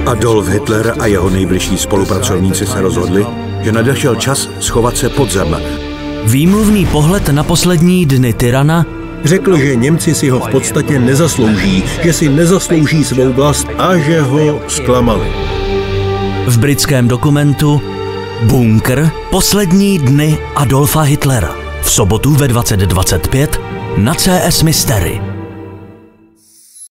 Adolf Hitler a jeho nejbližší spolupracovníci se rozhodli, že nadešel čas schovat se pod zem. Výmluvný pohled na poslední dny tyrana řekl, že Němci si ho v podstatě nezaslouží, že si nezaslouží svou vlast a že ho zklamali. V britském dokumentu Bunkr. Poslední dny Adolfa Hitlera. V sobotu ve 20:25 na CS Mystery.